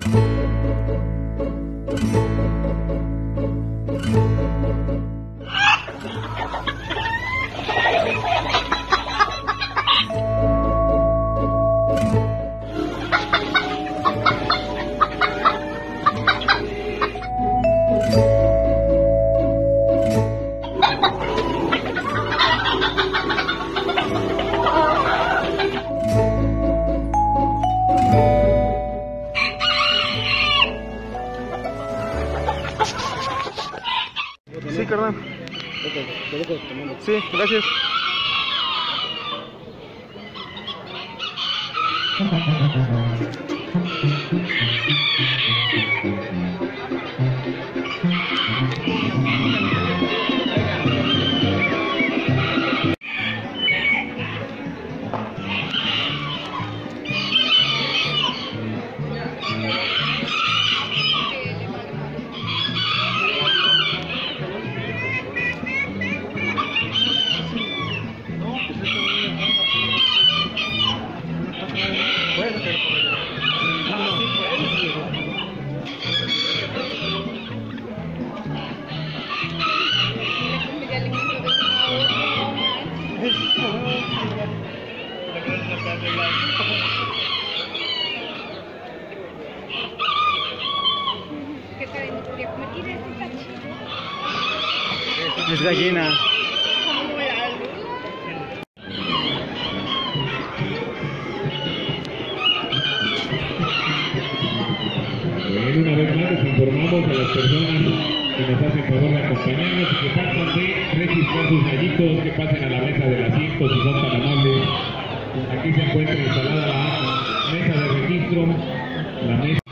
Sí, carnal. Sí, gracias. Es gallina. Una vez más les informamos a las personas que nos hacen favor de acompañarnos y que pasan de registrar sus gallitos, que pasen a la mesa del asiento si son tan amables. Aquí se encuentra instalada la mesa de registro, la mesa